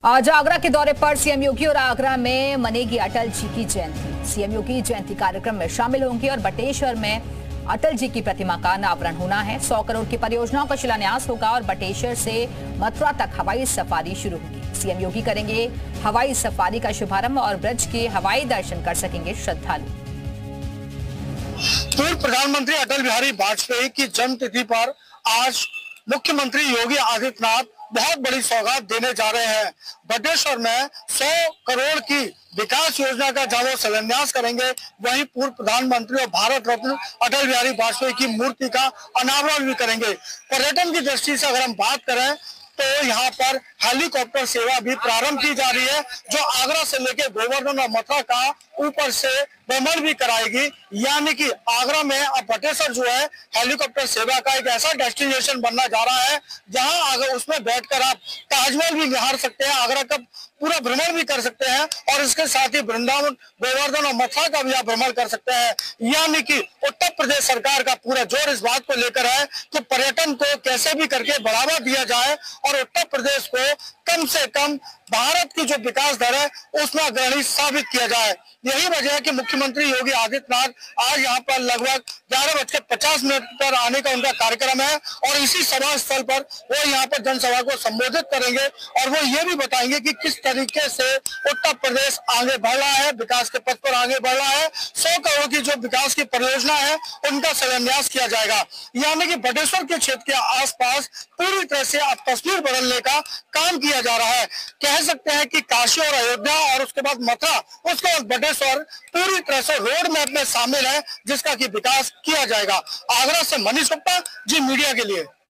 आज आगरा के दौरे पर सीएम योगी और आगरा में मनेगी अटल जी की जयंती। सीएम योगी जयंती कार्यक्रम में शामिल होंगे और बटेश्वर में अटल जी की प्रतिमा का अनावरण होना है। 100 करोड़ की परियोजनाओं का शिलान्यास होगा और बटेश्वर से मथुरा तक हवाई सफारी शुरू होगी। सीएम योगी करेंगे हवाई सफारी का शुभारंभ और ब्रज के हवाई दर्शन कर सकेंगे श्रद्धालु। पूर्व प्रधानमंत्री अटल बिहारी वाजपेयी की जन्मतिथि पर आज मुख्यमंत्री योगी आदित्यनाथ बहुत बड़ी सौगात देने जा रहे हैं। बटेश्वर में 100 करोड़ की विकास योजना का जहां वो शिलान्यास करेंगे, वहीं पूर्व प्रधानमंत्री और भारत रत्न अटल बिहारी वाजपेयी की मूर्ति का अनावरण भी करेंगे। पर्यटन की दृष्टि से अगर हम बात करें तो यहाँ पर हेलीकॉप्टर सेवा भी प्रारंभ की जा रही है, जो आगरा से लेकर गोवर्धन और मथुरा का ऊपर से भ्रमण भी कराएगी। यानी कि आगरा में अब बटेश्वर जो है हेलीकॉप्टर सेवा का एक ऐसा डेस्टिनेशन बनना जा रहा है जहां अगर उसमें बैठकर आप ताजमहल भी निहार सकते हैं, आगरा का पूरा भ्रमण भी कर सकते हैं और इसके साथ ही वृंदावन, गोवर्धन और मथुरा का भी आप भ्रमण कर सकते हैं। यानी कि उत्तर प्रदेश सरकार का पूरा जोर इस बात को लेकर है कि पर्यटन को कैसे भी करके बढ़ावा दिया जाए और उत्तर प्रदेश को कम से कम भारत की जो विकास दर है उसमें अग्रणी साबित किया जाए। यही वजह है कि मुख्यमंत्री योगी आदित्यनाथ आज यहाँ पर लगभग 11:50 पर आने का उनका कार्यक्रम है और इसी सभा स्थल पर वो यहाँ पर जनसभा को संबोधित करेंगे और वो ये भी बताएंगे कि किस तरीके से उत्तर प्रदेश आगे बढ़ रहा है, विकास के पथ पर आगे बढ़ रहा है। 100 करोड़ की जो विकास की परियोजना है उनका शिलान्यास किया जाएगा। यानी कि बटेश्वर के क्षेत्र के आसपास पूरी तरह से अब तस्वीर बदलने का काम किया जा रहा है। कह सकते हैं कि काशी और अयोध्या और उसके बाद मथुरा, उसके बाद बटेश्वर पूरी तरह से रोड मैप में शामिल है, जिसका कि विकास किया जाएगा। आगरा से मनीष गुप्ता, जी मीडिया के लिए।